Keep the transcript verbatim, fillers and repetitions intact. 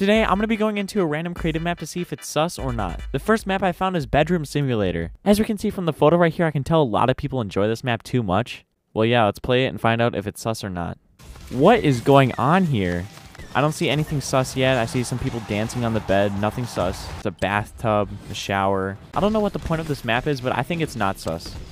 Today, I'm going to be going into a random creative map to see if it's sus or not. The first map I found is Bedroom Simulator. As we can see from the photo right here, I can tell a lot of people enjoy this map too much. Well, yeah, let's play it and find out if it's sus or not. What is going on here? I don't see anything sus yet. I see some people dancing on the bed. Nothing sus. It's a bathtub, a shower. I don't know what the point of this map is, but I think it's not sus.